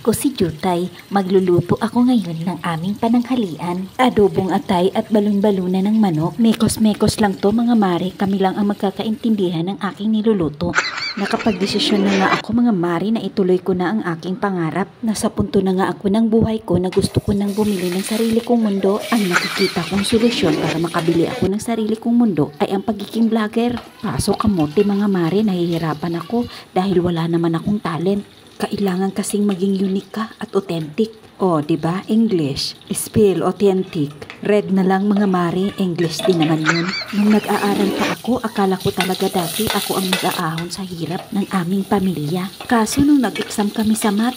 Ako si Jutay. Magluluto ako ngayon ng aming pananghalian. Adobong atay at balon-balunan ng manok. Mekos-mekos lang to mga mare. Kami lang ang magkakaintindihan ng aking niluluto. Nakapagdesisyon na nga ako mga mare na ituloy ko na ang aking pangarap. Nasa punto na nga ako ng buhay ko na gusto ko nang bumili ng sarili kong mundo. Ang nakikita kong solusyon para makabili ako ng sarili kong mundo ay ang pagiging vlogger. Kaso kamote mga mare, nahihirapan ako dahil wala naman akong talent. Kailangan kasing maging unique ka at authentic. O, diba? English. Spell authentic. Red na lang mga mare, English din naman yun. Nung nag-aaral pa ako, akala ko talaga dati ako ang mag-aahon sa hirap ng aming pamilya. Kaso nung nag-exam kami sa math,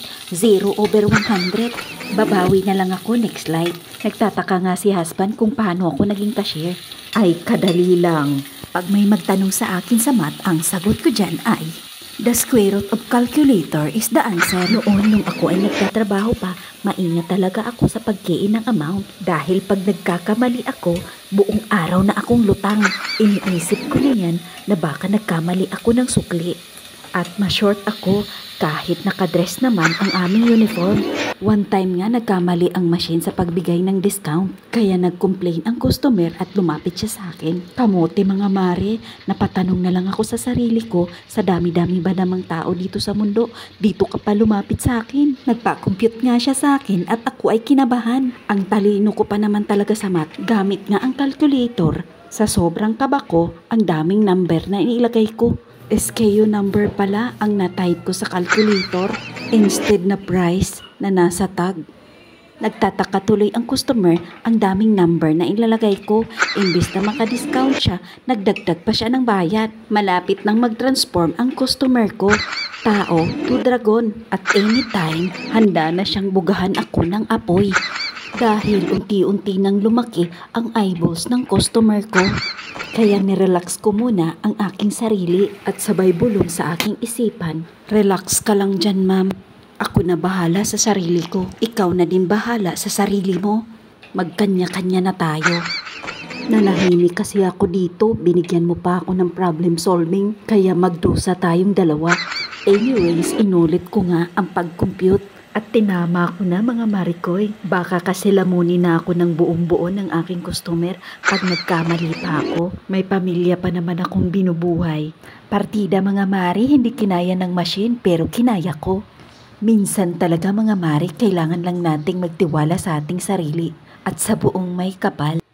0/100. Babawi na lang ako next slide. Nagtataka nga si husband kung paano ako naging cashier. Ay, kadali lang. Pag may magtanong sa akin sa math, ang sagot ko dyan ay the square root of calculator is the answer. Noon nung ako ay nagtatrabaho pa, maingat talaga ako sa pagkiin ng amount. Dahil pag nagkakamali ako, buong araw na akong lutang. Iniisip ko na yan na baka nagkamali ako ng sukli. At ma-short ako kahit nakadress naman ang aming uniform. One time nga nagkamali ang machine sa pagbigay ng discount. Kaya nag-complain ang customer at lumapit siya sa akin. Kamote mga mare, napatanong na lang ako sa sarili ko, sa dami-dami ba namang tao dito sa mundo, dito ka pa lumapit sa akin. Nagpa-compute nga siya sa akin at ako ay kinabahan. Ang talino ko pa naman talaga sa math, gamit nga ang calculator. Sa sobrang kaba ko, ang daming number na inilagay ko. SKU number pala ang na-type ko sa calculator instead na price na nasa tag. Nagtataka tuloy ang customer, ang daming number na ilalagay ko. Imbis na maka-discount siya, nagdagdag pa siya ng bayad. Malapit nang mag-transform ang customer ko. Tao to dragon at anytime handa na siyang bugahan ako ng apoy. Dahil unti-unti nang lumaki ang eyeballs ng customer ko. Kaya nirelax ko muna ang aking sarili at sabay bulong sa aking isipan. Relax ka lang dyan, ma'am. Ako na bahala sa sarili ko. Ikaw na din bahala sa sarili mo. Magkanya-kanya na tayo. Nanahimik kasi ako dito. Binigyan mo pa ako ng problem solving. Kaya magdusa tayong dalawa. Anyways, inulit ko nga ang pag-compute. At tinama ko na mga marikoy. Baka kasi lamunin na ako ng buong-buo ng aking customer pag nagkamali pa ako. May pamilya pa naman akong binubuhay. Partida mga mari, hindi kinaya ng machine pero kinaya ko. Minsan talaga mga mari, kailangan lang nating magtiwala sa ating sarili at sa buong may kapal.